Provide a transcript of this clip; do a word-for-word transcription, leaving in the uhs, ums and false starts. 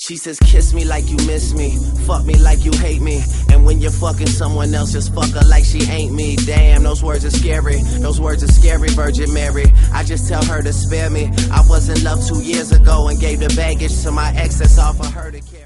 She says kiss me like you miss me, fuck me like you hate me, and when you're fucking someone else, just fuck her like she ain't me. Damn, those words are scary, those words are scary, Virgin Mary. I just tell her to spare me. I was in love two years ago and gave the baggage to my ex, that's all for her to carry.